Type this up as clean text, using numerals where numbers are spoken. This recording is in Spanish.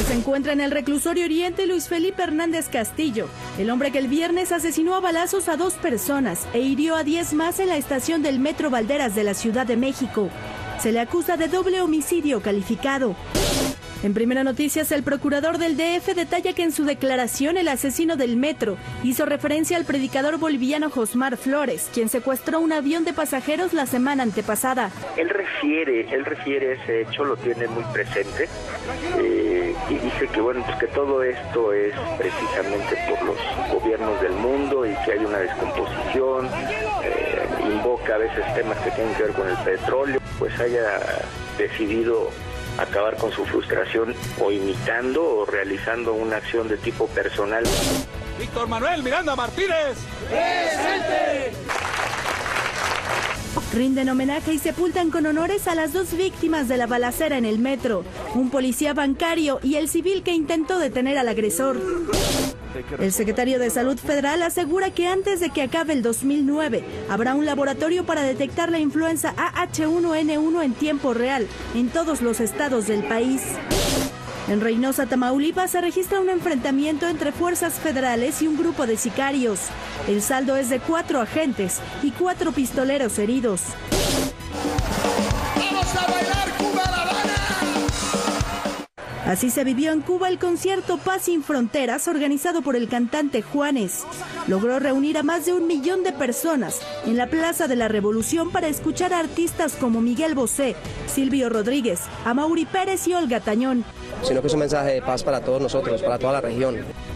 Se encuentra en el reclusorio Oriente Luis Felipe Hernández Castillo, el hombre que el viernes asesinó a balazos a 2 personas e hirió a 10 más en la estación del Metro Valderas de la Ciudad de México. Se le acusa de doble homicidio calificado. En Primera Noticias, el procurador del DF detalla que en su declaración el asesino del metro hizo referencia al predicador boliviano Josmar Flores, quien secuestró un avión de pasajeros la semana antepasada. Él refiere ese hecho, lo tiene muy presente y dice que bueno, pues que todo esto es precisamente por los gobiernos del mundo y que hay una descomposición, invoca a veces temas que tienen que ver con el petróleo, pues haya decidido acabar con su frustración o imitando o realizando una acción de tipo personal. Víctor Manuel Miranda Martínez, presente. Rinden homenaje y sepultan con honores a las 2 víctimas de la balacera en el metro, un policía bancario y el civil que intentó detener al agresor. El secretario de Salud Federal asegura que antes de que acabe el 2009 habrá un laboratorio para detectar la influenza AH1N1 en tiempo real en todos los estados del país. En Reynosa, Tamaulipas, se registra un enfrentamiento entre fuerzas federales y un grupo de sicarios. El saldo es de 4 agentes y 4 pistoleros heridos. ¡Vamos a bailar Cuba La Habana! Así se vivió en Cuba el concierto Paz sin Fronteras, organizado por el cantante Juanes. Logró reunir a más de 1 millón de personas en la Plaza de la Revolución para escuchar a artistas como Miguel Bosé, Silvio Rodríguez, Amaury Pérez y Olga Tañón. Sino que es un mensaje de paz para todos nosotros, para toda la región.